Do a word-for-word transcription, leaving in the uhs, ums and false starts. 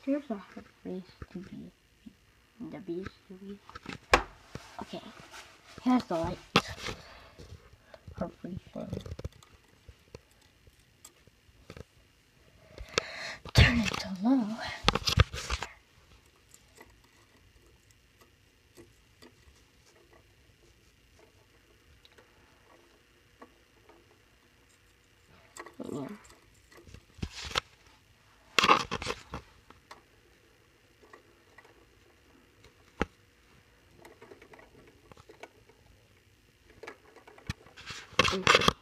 here's a hard place to be. The bees to be. Okay. Here's the light. Hopefully thing. Turn it to low. Yeah. Okay.